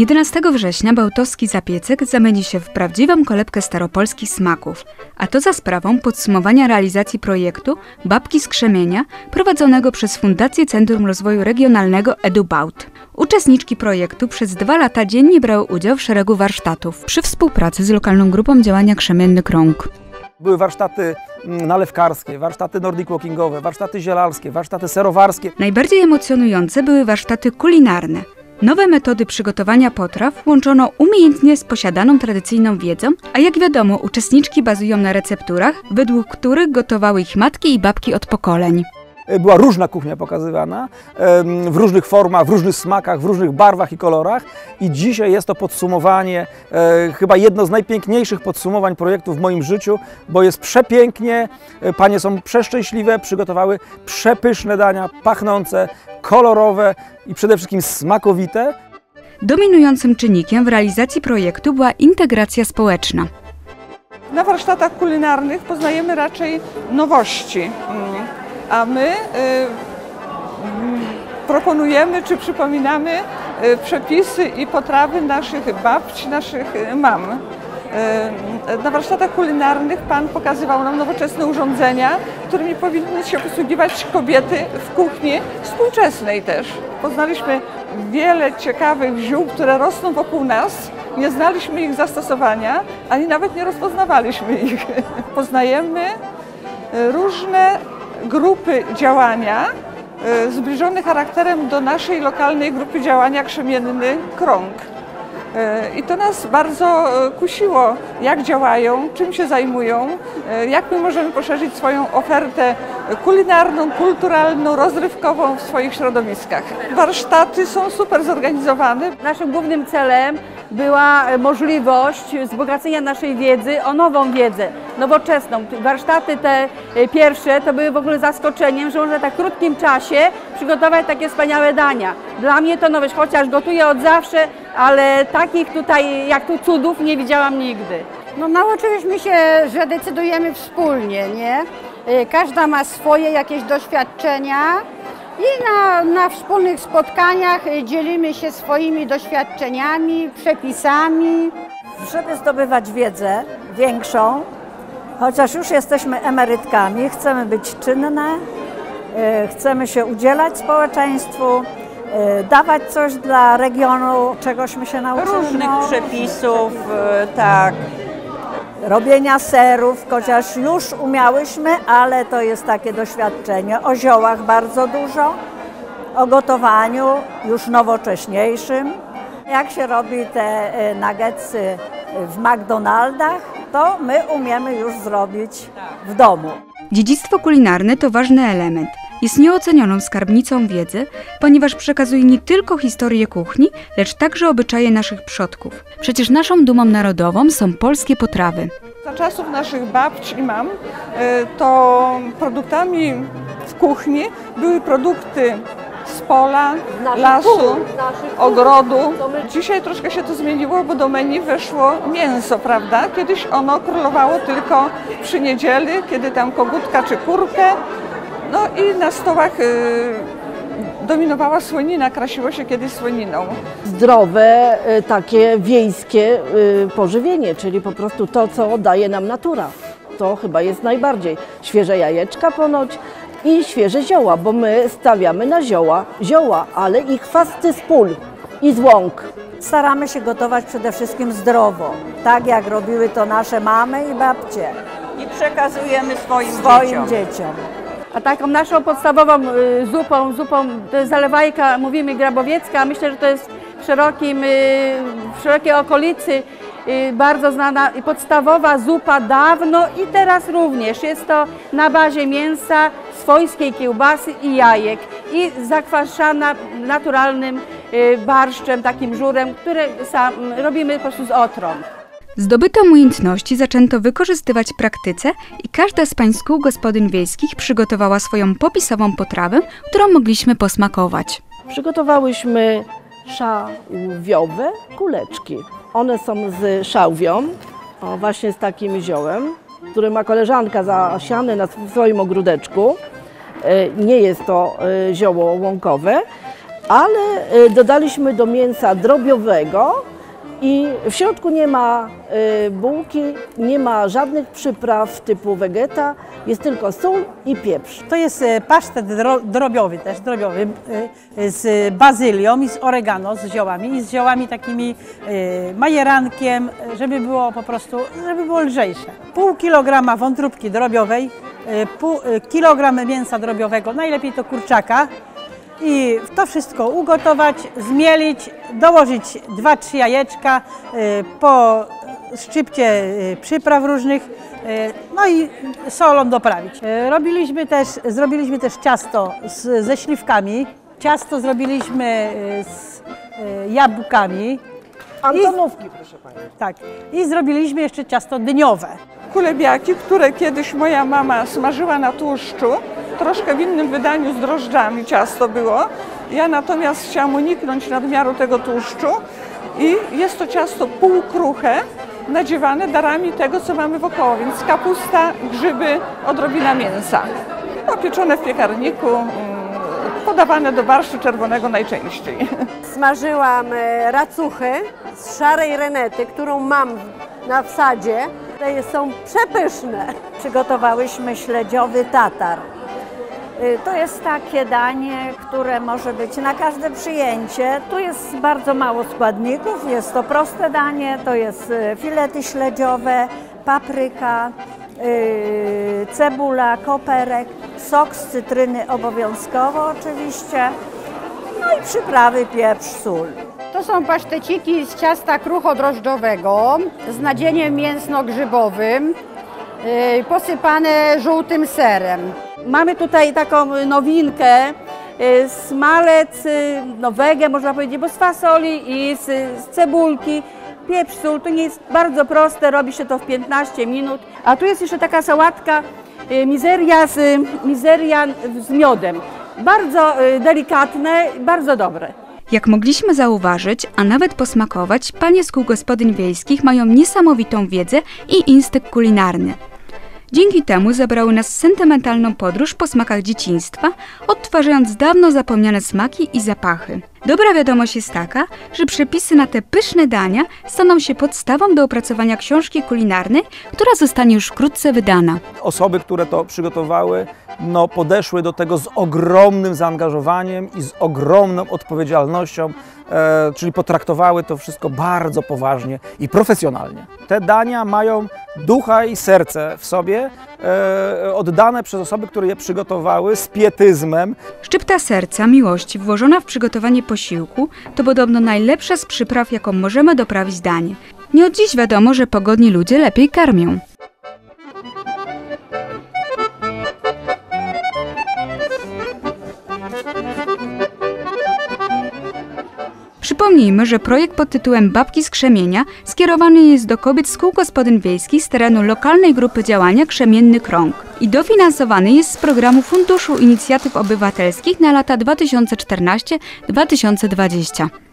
11 września bałtowski zapiecek zamieni się w prawdziwą kolebkę staropolskich smaków, a to za sprawą podsumowania realizacji projektu Babki z Krzemienia prowadzonego przez Fundację Centrum Rozwoju Regionalnego EduBałt. Uczestniczki projektu przez 2 lata dziennie brały udział w szeregu warsztatów przy współpracy z lokalną grupą działania Krzemienny Krąg. Były warsztaty nalewkarskie, warsztaty nordic walkingowe, warsztaty zielarskie, warsztaty serowarskie. Najbardziej emocjonujące były warsztaty kulinarne. Nowe metody przygotowania potraw łączono umiejętnie z posiadaną tradycyjną wiedzą, a jak wiadomo, uczestniczki bazują na recepturach, według których gotowały ich matki i babki od pokoleń. Była różna kuchnia pokazywana, w różnych formach, w różnych smakach, w różnych barwach i kolorach i dzisiaj jest to podsumowanie, chyba jedno z najpiękniejszych podsumowań projektu w moim życiu, bo jest przepięknie, panie są przeszczęśliwe, przygotowały przepyszne dania, pachnące, kolorowe i przede wszystkim smakowite. Dominującym czynnikiem w realizacji projektu była integracja społeczna. Na warsztatach kulinarnych poznajemy raczej nowości, a my proponujemy czy przypominamy przepisy i potrawy naszych babci, naszych mam. Na warsztatach kulinarnych Pan pokazywał nam nowoczesne urządzenia, którymi powinny się posługiwać kobiety w kuchni współczesnej też. Poznaliśmy wiele ciekawych ziół, które rosną wokół nas. Nie znaliśmy ich zastosowania, ani nawet nie rozpoznawaliśmy ich. Poznajemy różne grupy działania zbliżone charakterem do naszej lokalnej grupy działania Krzemienny Krąg. I to nas bardzo kusiło, jak działają, czym się zajmują, jak my możemy poszerzyć swoją ofertę kulinarną, kulturalną, rozrywkową w swoich środowiskach. Warsztaty są super zorganizowane. Naszym głównym celem była możliwość wzbogacenia naszej wiedzy o nową wiedzę, nowoczesną. Warsztaty te pierwsze to były w ogóle zaskoczeniem, że można w tak krótkim czasie przygotować takie wspaniałe dania. Dla mnie to nowość, chociaż gotuję od zawsze, ale takich tutaj jak tu cudów nie widziałam nigdy. No nauczyliśmy się, że decydujemy wspólnie, nie? Każda ma swoje jakieś doświadczenia i na wspólnych spotkaniach dzielimy się swoimi doświadczeniami, przepisami. Żeby zdobywać wiedzę większą, chociaż już jesteśmy emerytkami, chcemy być czynne, chcemy się udzielać społeczeństwu, dawać coś dla regionu, czegośmy się nauczyli. Różnych przepisów, tak. Robienia serów, chociaż już umiałyśmy, ale to jest takie doświadczenie. O ziołach bardzo dużo, o gotowaniu już nowocześniejszym. Jak się robi te nuggetsy w McDonaldach, to my umiemy już zrobić w domu. Dziedzictwo kulinarne to ważny element. Jest nieocenioną skarbnicą wiedzy, ponieważ przekazuje nie tylko historię kuchni, lecz także obyczaje naszych przodków. Przecież naszą dumą narodową są polskie potrawy. Za czasów naszych babci i mam, to produktami w kuchni były produkty z pola, lasu, ogrodu. Dzisiaj troszkę się to zmieniło, bo do menu weszło mięso, prawda? Kiedyś ono królowało tylko przy niedzieli, kiedy tam kogutka czy kurkę. No i na stołach dominowała słonina, krasiło się kiedyś słoniną. Zdrowe, takie wiejskie pożywienie, czyli po prostu to, co daje nam natura. To chyba jest najbardziej. Świeże jajeczka ponoć i świeże zioła, bo my stawiamy na zioła, ale i chwasty z pól i z łąk. Staramy się gotować przede wszystkim zdrowo, tak jak robiły to nasze mamy i babcie. I przekazujemy swoim dzieciom. A taką naszą podstawową zupą to jest zalewajka, mówimy grabowiecka, myślę, że to jest w szerokiej okolicy bardzo znana i podstawowa zupa dawno i teraz również. Jest to na bazie mięsa, swojskiej kiełbasy i jajek i zakwaszana naturalnym barszczem, takim żurem, który robimy po prostu z otron. Zdobyte umiejętności zaczęto wykorzystywać w praktyce i każda z pań z kół gospodyń wiejskich przygotowała swoją popisową potrawę, którą mogliśmy posmakować. Przygotowałyśmy szałwiowe kuleczki. One są z szałwią, właśnie z takim ziołem, które ma koleżanka zasiane w swoim ogródeczku. Nie jest to zioło łąkowe, ale dodaliśmy do mięsa drobiowego i w środku nie ma bułki, nie ma żadnych przypraw typu wegeta, jest tylko sól i pieprz. To jest pasztet drobiowy z bazylią i z oregano, z ziołami i z ziołami takimi majerankiem, żeby było po prostu, żeby było lżejsze. Pół kilograma wątróbki drobiowej, kilogram mięsa drobiowego, najlepiej to kurczaka. I to wszystko ugotować, zmielić, dołożyć 2-3 jajeczka, po szczypcie przypraw różnych, no i solą doprawić. Zrobiliśmy też ciasto ze śliwkami, ciasto zrobiliśmy z jabłkami. Antonówki, proszę Pani. Tak, i zrobiliśmy jeszcze ciasto dyniowe. Kulebiaki, które kiedyś moja mama smażyła na tłuszczu, troszkę w innym wydaniu z drożdżami ciasto było. Ja natomiast chciałam uniknąć nadmiaru tego tłuszczu i jest to ciasto półkruche, nadziewane darami tego, co mamy wokoło, więc kapusta, grzyby, odrobina mięsa. Pieczone w piekarniku, podawane do barszczu czerwonego najczęściej. Smażyłam racuchy z szarej renety, którą mam na wsadzie. Są przepyszne. Przygotowałyśmy śledziowy tatar. To jest takie danie, które może być na każde przyjęcie. Tu jest bardzo mało składników, jest to proste danie, to jest filety śledziowe, papryka, cebula, koperek, sok z cytryny obowiązkowo oczywiście, no i przyprawy pieprz, sól. To są paszteciki z ciasta kruchodrożdżowego z nadzieniem mięsno-grzybowym, posypane żółtym serem. Mamy tutaj taką nowinkę, smalec, wege można powiedzieć, bo z fasoli i z cebulki, pieprz, sól. To nie jest bardzo proste, robi się to w 15 minut. A tu jest jeszcze taka sałatka mizerian z miodem. Bardzo delikatne, bardzo dobre. Jak mogliśmy zauważyć, a nawet posmakować, panie z kół gospodyń wiejskich mają niesamowitą wiedzę i instynkt kulinarny. Dzięki temu zabrały nas w sentymentalną podróż po smakach dzieciństwa, odtwarzając dawno zapomniane smaki i zapachy. Dobra wiadomość jest taka, że przepisy na te pyszne dania staną się podstawą do opracowania książki kulinarnej, która zostanie już wkrótce wydana. Osoby, które to przygotowały, podeszły do tego z ogromnym zaangażowaniem i z ogromną odpowiedzialnością, czyli potraktowały to wszystko bardzo poważnie i profesjonalnie. Te dania mają ducha i serce w sobie, oddane przez osoby, które je przygotowały z pietyzmem. Szczypta serca, miłości włożona w przygotowanie posiłku to podobno najlepsza z przypraw, jaką możemy doprawić danie. Nie od dziś wiadomo, że pogodni ludzie lepiej karmią. Przypomnijmy, że projekt pod tytułem Babki z Krzemienia skierowany jest do kobiet z kół gospodyń wiejskich z terenu lokalnej grupy działania Krzemienny Krąg i dofinansowany jest z programu Funduszu Inicjatyw Obywatelskich na lata 2014-2020.